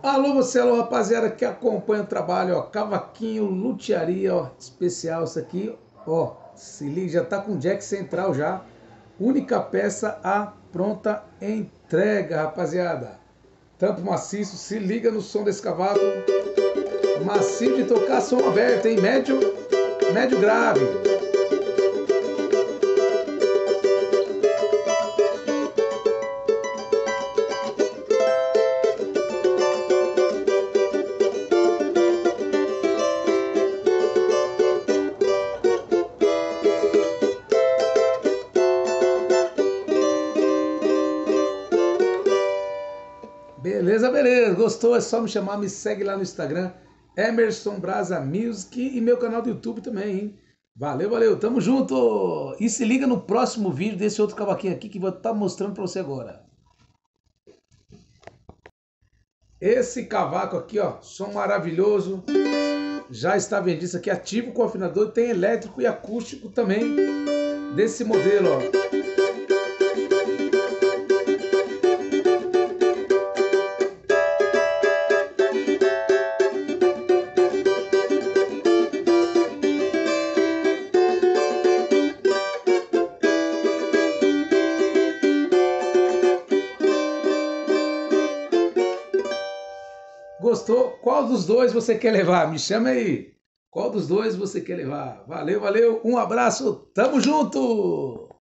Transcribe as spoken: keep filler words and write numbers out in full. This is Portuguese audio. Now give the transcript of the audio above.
Alô, você, alô, rapaziada que acompanha o trabalho, ó, cavaquinho, lutearia, ó, especial isso aqui, ó, se liga, já tá com jack central já, única peça, a pronta entrega, rapaziada. Tampo maciço, se liga no som desse cavaco, macio de tocar, som aberto, hein, médio, médio grave. Beleza, beleza. Gostou? É só me chamar, me segue lá no Instagram, Emerson Brasa Music e meu canal do YouTube também, hein? Valeu, valeu, tamo junto! E se liga no próximo vídeo desse outro cavaquinho aqui que vou estar mostrando pra você agora. Esse cavaco aqui, ó, som maravilhoso, já está vendido. Isso aqui é ativo com afinador, tem elétrico e acústico também desse modelo, ó. Gostou? Qual dos dois você quer levar? Me chama aí. Qual dos dois você quer levar? Valeu, valeu. Um abraço. Tamo junto.